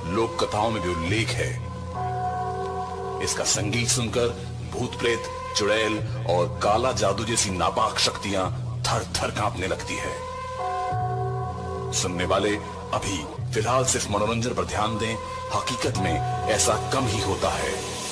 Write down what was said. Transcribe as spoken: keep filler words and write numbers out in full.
लोक कथाओं में भी उल्लेख है। इसका संगीत सुनकर भूत प्रेत, चुड़ैल और काला जादू जैसी नापाक शक्तियां थर थर कांपने लगती है। सुनने वाले अभी फिलहाल सिर्फ मनोरंजन पर ध्यान दें, हकीकत में ऐसा कम ही होता है।